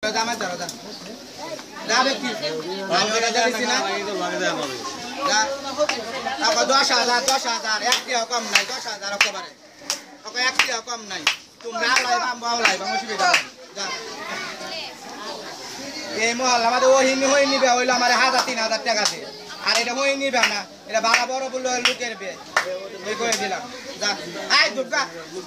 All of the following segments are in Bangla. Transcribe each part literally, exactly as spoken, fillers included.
দামে ধরো দা যাবে কি আমি ওটা জানিছি না যা টাকা দশ হাজার দশ হাজার এক টাকা কম নাই দশ হাজার একেবারে ওকে এক টাকা কম নাই তোমরা লাই বাম্বা লাই বাম অসুবিধা যা এই মহল্লা আমাদের ওই হই নিবে হইলো আমার হাজার তিন হাজার টাকা দিয়ে আর এটা হই নিবে না এটা বাড়া বড় বললো লুকের বে এই করে দিলাম যা আই দুর্গা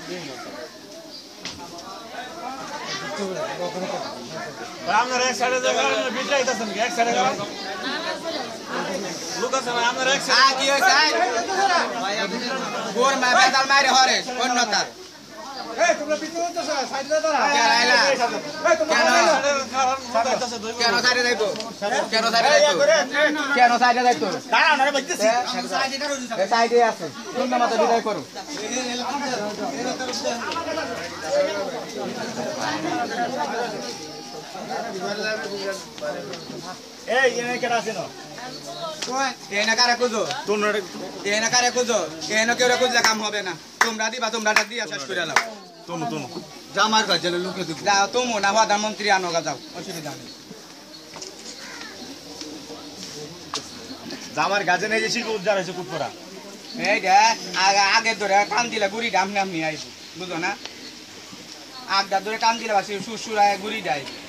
আপনার এক সাইডে যাবেন আপনার বিট লাইতেছেন কি এক সাইডে যাবেন লোক আছে না আপনার এক সাইডে আ কি হইছে আই গোর মা বেদাল মারে হরে অন্যতা এই তোমরা পিছনে তো সাইডে দাঁড়া কেন আইলা কেন সাইডে যাইবো কেন সাইডে যাইবো কেন সাইডে যাইতো দাঁড়াও না বলতেছি এই সাইডে আছে তুমি মত বিদায় করো এই এনে কেডা আছে না কই এনা কারে কুজো তোমরা এনা কারে কুজো এনা কেউ কুজলে কাম হবে না তোমরা দিবা তোমরা ডাক দিয়া শেষ করে লাও তোম তোম জামার কাছে লোকে দিব যাও তুমি না প্রধানমন্ত্রী আনোগা যাও অসুবিধা নেই জামার গাজে নেই যে শিল্প উদ্ধার হয়েছে কুটপরা এই দে আগে আগে ধরে টান দিলে গুড়ি ডাম নাম নিয়ে আইবো বুঝো না আগটা ধরে টান দিলে বাসি সুসুরায় গুড়ি দেয়